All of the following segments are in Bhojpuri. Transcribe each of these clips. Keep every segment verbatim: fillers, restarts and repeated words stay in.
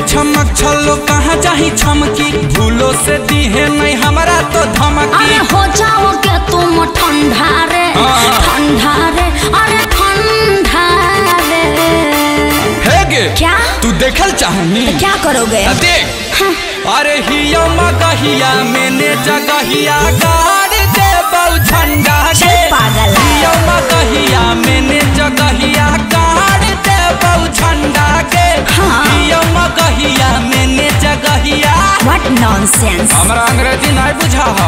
छमक छलो कहाँ जाही छमकी भूलो से दी है नहीं हमारा तो धमकी। अरे हो जाओगे तुम ठंडा रे ठंडा रे अरे ठंडा रे। है गे क्या तू देखल चाहनी तो क्या करोगे देख। अरे हियो मगहिया मैंने जगहिया गाड़ दे बहु झंडा के पागल हियो मगहिया मैंने जगहिया गाड़ दे बहु झंडा के हियो मगहिया मैंने जगहिया। व्हाट नॉनसेंस हमरा अंग्रेजी नहीं बुझा हो।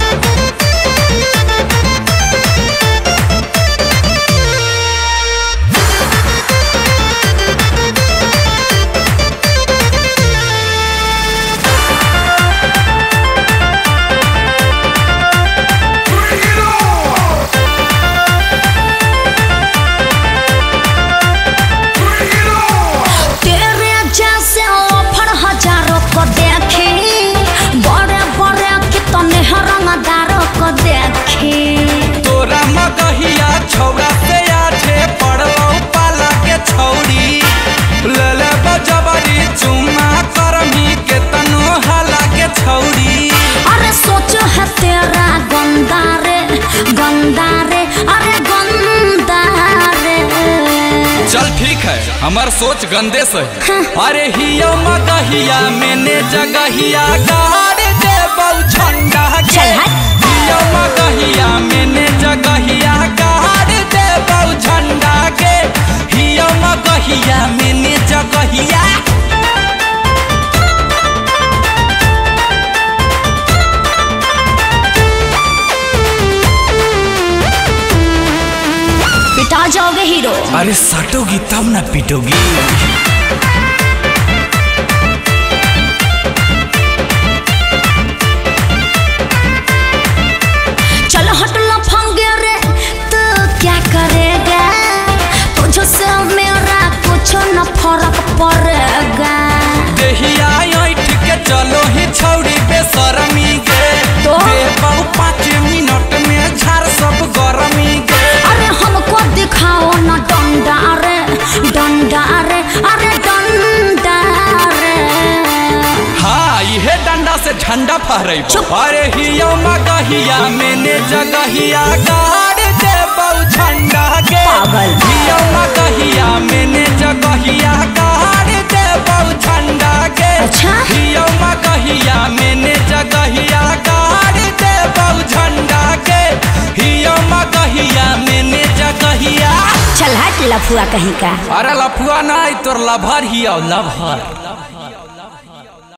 तोरा मगहिया छौरा से आछे पड़लो पाला के छौरी ले ले बजबरी चुमा करमी के तनो हाला के छौरी। अरे सोच है तेरा गंदा रे गंदा रे अरे गंदा रे। चल ठीक है हमार सोच गंदे से। अरे हियो मगहिया मैंने जगहिया गाड़ दे बहु झंडा के हियो मगहिया मैंने जगहिया गाड़ दे बहु झंडा के हियो मगहिया मैंने जगहिया। पिटा जाओगे हीरो। अरे सटोगी तब ना पिटोगी। चलो हट लफंगे रे तो क्या करेगा तुझसे मेरा कुछ न फर्क पड़ेगा। देहिया ऐठ के चलो ही छौरी बेशरमी गे तो बहु पाँच मिनट में झाड़ सब गरमी गे। अरे हमको दिखाओ न डंडा रे डंडा रे अरे डंडा रे। हाँ ये डंडा से झंडा फहरे। अरे हियो मगहिया मैंने जगहिया गाड़ दे बहु झंडा के हियो मगहिया मैंने जगहिया गाड़ दे बहु झंडा के हियो मगहिया मैंने जगहिया गाड़ दे बहु झंडा के हियो मगहिया मैंने जगहिया। चल हट लफुआ कहीं का। अरे लफुआ नहीं तोर लभर हियो लभर।